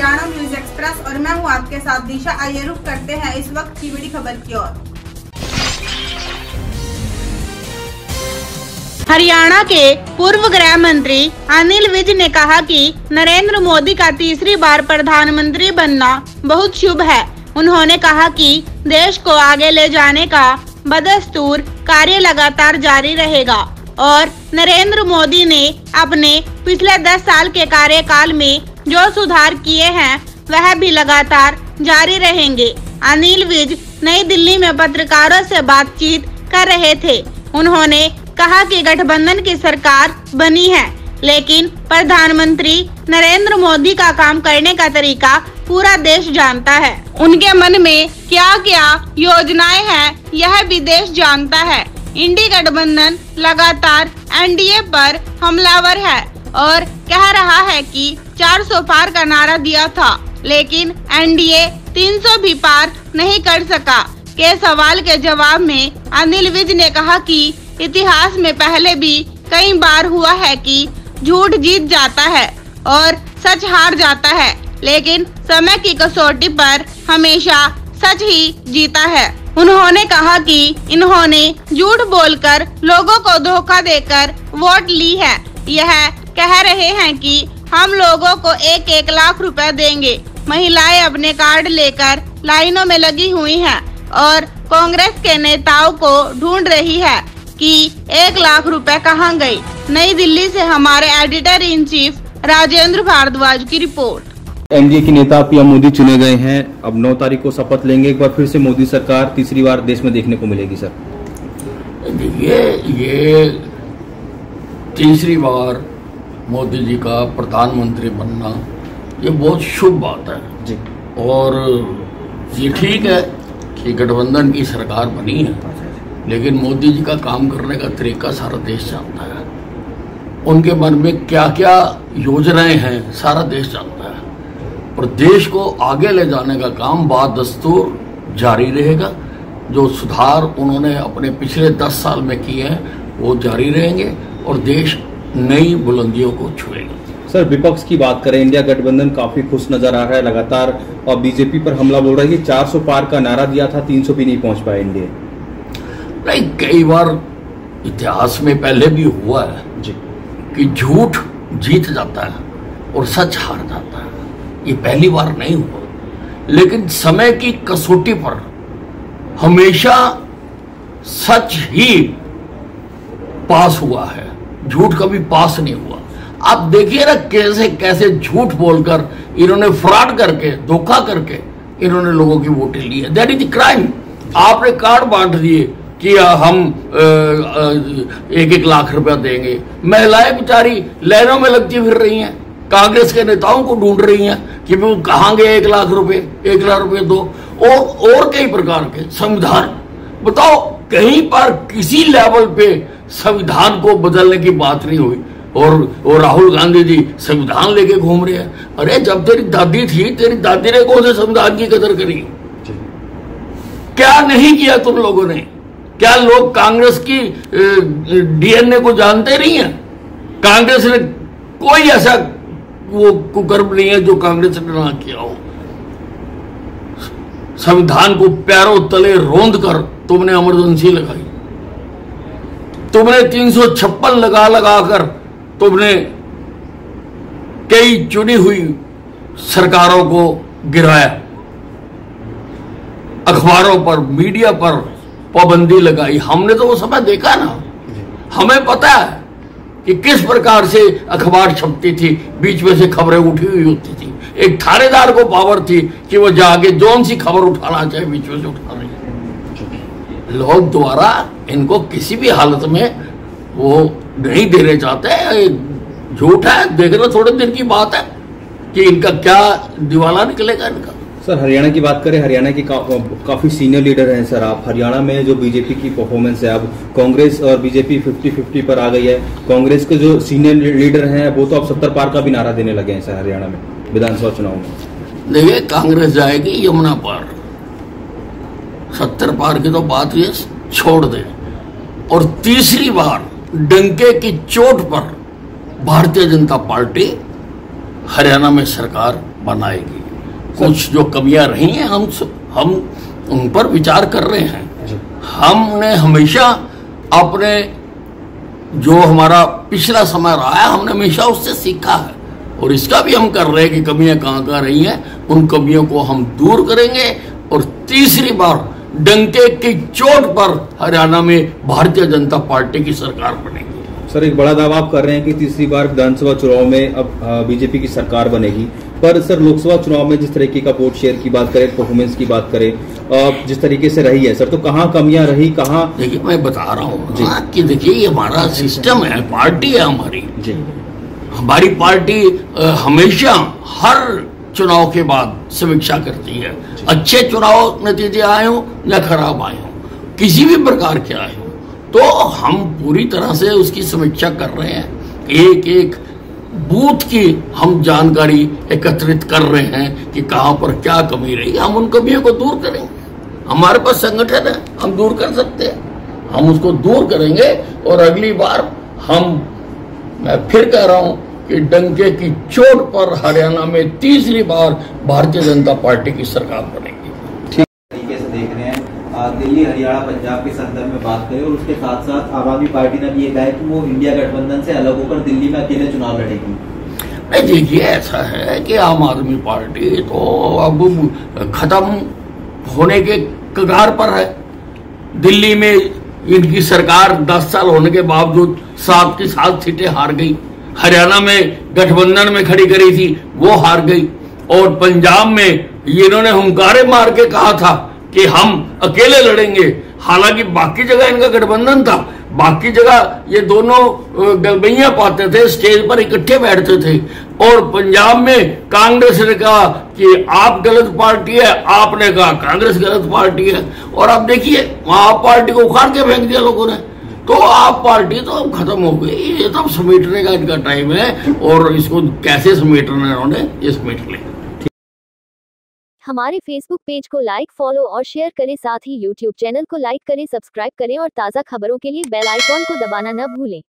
Haryana news express और मैं हूं आपके साथ दिशा। आइए रुख करते हैं इस वक्त की बड़ी खबर की ओर। हरियाणा के पूर्व गृह मंत्री अनिल विज ने कहा कि नरेंद्र मोदी का तीसरी बार प्रधानमंत्री बनना बहुत शुभ है। उन्होंने कहा कि देश को आगे ले जाने का बदस्तूर कार्य लगातार जारी रहेगा और नरेंद्र मोदी ने अपने पिछले 10 साल के कार्यकाल में जो सुधार किए हैं वह भी लगातार जारी रहेंगे। अनिल विज नई दिल्ली में पत्रकारों से बातचीत कर रहे थे। उन्होंने कहा कि गठबंधन की सरकार बनी है, लेकिन प्रधानमंत्री नरेंद्र मोदी का काम करने का तरीका पूरा देश जानता है। उनके मन में क्या क्या योजनाएं हैं यह भी देश जानता है। इंडी गठबंधन लगातार एनडीए पर हमलावर है और कह रहा है कि 400 पार का नारा दिया था, लेकिन एनडीए 300 भी पार नहीं कर सका के सवाल के जवाब में अनिल विज ने कहा कि इतिहास में पहले भी कई बार हुआ है कि झूठ जीत जाता है और सच हार जाता है, लेकिन समय की कसौटी पर हमेशा सच ही जीता है। उन्होंने कहा कि इन्होंने झूठ बोलकर लोगों को धोखा देकर वोट ली है। यह कह रहे हैं कि हम लोगों को 1-1 लाख रुपए देंगे। महिलाएं अपने कार्ड लेकर लाइनों में लगी हुई हैं और कांग्रेस के नेताओं को ढूंढ रही है कि 1 लाख रुपए कहां गए। नई दिल्ली से हमारे editor in chief Rajendra Bhardwaj की रिपोर्ट। एनडीए के नेता पीएम मोदी चुने गए हैं। अब 9 तारीख को शपथ लेंगे। एक बार फिर से मोदी सरकार तीसरी बार देश में देखने को मिलेगी सर। देखिए, ये तीसरी बार मोदी जी का प्रधानमंत्री बनना ये बहुत शुभ बात है जी। और ये ठीक है कि गठबंधन की सरकार बनी है, लेकिन मोदी जी का काम करने का तरीका सारा देश जानता है। उनके मन में क्या क्या योजनाएं हैं सारा देश जानता है और देश को आगे ले जाने का काम बादस्तूर जारी रहेगा। जो सुधार उन्होंने अपने पिछले 10 साल में किए हैं वो जारी रहेंगे और देश नई बुलंदियों को छुएगा। सर, विपक्ष की बात करें, इंडिया गठबंधन काफी खुश नजर आ रहा है लगातार, और बीजेपी पर हमला बोल रहा है कि 400 पार का नारा दिया था, 300 भी नहीं पहुंच पाया इंडिया। नहीं, कई बार इतिहास में पहले भी हुआ है जी कि झूठ जीत जाता है और सच हार जाता है। ये पहली बार नहीं हुआ, लेकिन समय की कसौटी पर हमेशा सच ही पास हुआ है, झूठ कभी पास नहीं हुआ। आप देखिए ना कैसे कैसे झूठ बोलकर इन्होंने फ्रॉड करके धोखा करके इन्होंने लोगों की वोटें ली है। That is crime. आपने कार्ड बांट दिए कि हम 1-1 लाख रुपया देंगे। महिलाएं बेचारी लाइनों में लगती फिर रही हैं, कांग्रेस के नेताओं को ढूंढ रही हैं कि वो कहाँ गए 1 लाख रुपए, 1 लाख रुपए दो। और कई प्रकार के संविधान, बताओ कहीं पर किसी लेवल पे संविधान को बदलने की बात नहीं हुई और राहुल गांधी जी संविधान लेके घूम रहे हैं। अरे जब तेरी दादी थी, तेरी दादी ने कौन से संविधान की कदर करी? क्या नहीं किया तुम लोगों ने? क्या लोग कांग्रेस की डीएनए को जानते नहीं है? कांग्रेस ने कोई ऐसा वो कुकर्म नहीं है जो कांग्रेस ने ना किया हो। संविधान को पैरों तले रोंद कर तुमने इमरजेंसी लगाई, तुमने 356 लगा कर तुमने कई चुनी हुई सरकारों को गिराया, अखबारों पर मीडिया पर पाबंदी लगाई। हमने तो वो समय देखा ना, हमें पता है कि किस प्रकार से अखबार छपती थी, बीच में से खबरें उठी हुई होती थी। एक थानेदार को पावर थी कि वो जाके जौन सी खबर उठाना चाहे बीच में से उठा रही। लोग द्वारा इनको किसी भी हालत में वो नहीं देने चाहते। झूठ है, देखना थोड़े दिन की बात है कि इनका क्या दिवाला निकलेगा इनका। सर, हरियाणा की बात करें, हरियाणा की काफी सीनियर लीडर हैं सर आप। हरियाणा में जो बीजेपी की परफॉर्मेंस है, अब कांग्रेस और बीजेपी 50-50 पर आ गई है। कांग्रेस के जो सीनियर लीडर हैं वो तो अब 70 पार का भी नारा देने लगे हैं सर हरियाणा में विधानसभा चुनाव में। देखिए, कांग्रेस जाएगी यमुना पार, 70 पार की तो बात ये छोड़ दे। और तीसरी बार डंके की चोट पर भारतीय जनता पार्टी हरियाणा में सरकार बनाएगी। कुछ जो कमियां रही हैं हम उन पर विचार कर रहे हैं। हमने हमेशा अपने जो हमारा पिछला समय रहा है, हमने हमेशा उससे सीखा है और इसका भी हम कर रहे हैं कि कमियां कहाँ रही हैं, उन कमियों को हम दूर करेंगे और तीसरी बार डंके की चोट पर हरियाणा में भारतीय जनता पार्टी की सरकार बनेगी। सर, एक बड़ा दावा आप कर रहे हैं कि तीसरी बार विधानसभा चुनाव में अब बीजेपी की सरकार बनेगी, पर सर लोकसभा चुनाव में जिस तरीके का वोट शेयर की बात करें, परफॉर्मेंस की बात करें, जिस तरीके से रही है सर, तो कहाँ कमियां रही, कहाँ? देखिए, मैं बता रहा हूँ कि देखिए ये हमारा सिस्टम है, पार्टी है हमारी जी। हमारी पार्टी हमेशा हर चुनाव के बाद समीक्षा करती है, अच्छे चुनाव नतीजे आए हों या खराब आए हों, किसी भी प्रकार के आए हों, तो हम पूरी तरह से उसकी समीक्षा कर रहे हैं। एक एक बूथ की हम जानकारी एकत्रित कर रहे हैं कि कहां पर क्या कमी रही, हम उन कमियों को दूर करेंगे। हमारे पास संगठन है, हम दूर कर सकते हैं, हम उसको दूर करेंगे और अगली बार मैं फिर कह रहा हूं कि डंके की चोट पर हरियाणा में तीसरी बार भारतीय जनता पार्टी की सरकार बनेगी। ठीक तरीके से देख रहे हैं, दिल्ली हरियाणा पंजाब के संदर्भ में बात करें और उसके साथ साथ आम आदमी पार्टी ने भी ये कहा है कि वो इंडिया गठबंधन से अलग होकर दिल्ली में अकेले चुनाव लड़ेगी। नहीं, देखिए ऐसा है कि आम आदमी पार्टी तो अब खत्म होने के कगार पर है। दिल्ली में इनकी सरकार 10 साल होने के बावजूद 7 की 7 सीटें हार गई। हरियाणा में गठबंधन में खड़ी करी थी, वो हार गई। और पंजाब में इन्होंने हुंकारे मार के कहा था कि हम अकेले लड़ेंगे, हालांकि बाकी जगह इनका गठबंधन था, बाकी जगह ये दोनों गलबैया पाते थे, स्टेज पर इकट्ठे बैठते थे। और पंजाब में कांग्रेस ने कहा कि आप गलत पार्टी है, आपने कहा कांग्रेस गलत पार्टी है, और अब देखिए आप पार्टी को उखाड़ के फेंक दिया लोगों ने। तो आप पार्टी तो अब खत्म हो गई, ये तो समेटने का इनका टाइम है और इसको कैसे समेटना है उन्होंने, ये समेट लें। हमारे फेसबुक पेज को लाइक, फॉलो और शेयर करें, साथ ही यूट्यूब चैनल को लाइक करें, सब्सक्राइब करें और ताज़ा खबरों के लिए बेल आइकॉन को दबाना न भूलें।